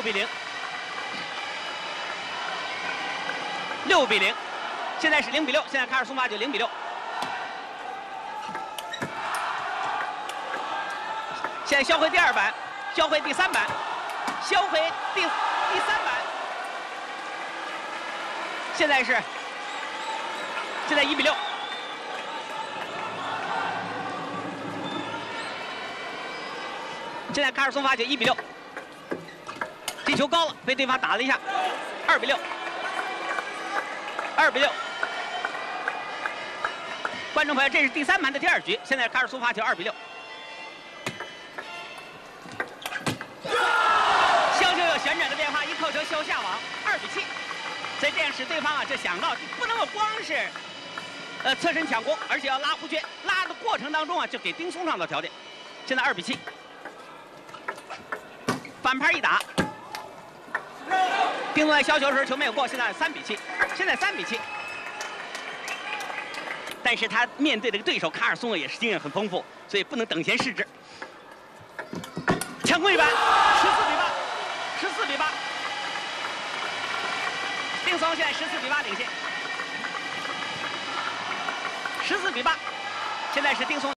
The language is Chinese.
比0，6比0，现在是0比6，现在卡尔松法就0比6。现在销回第2板，销回第3板，销回第3板。现在1比6。 现在卡尔松法就1比6，这球高了，被对方打了一下，2比6，2比6。观众朋友，这是第3盘的第2局，现在卡尔松法球2比6。削球有旋转的变化，一扣球削下网，2比7。所以这样使对方啊就想到不能够光是侧身抢攻，而且要拉弧圈，拉的过程当中啊就给丁松创造条件。现在2比7。 反拍一打，丁松在削球的时候球没有过，现在3比7，现在3比7。但是他面对这个对手卡尔松也是经验很丰富，所以不能等闲视之。抢攻一板，14比8，14比8。丁松现在14比8领先，14比8，现在是丁松。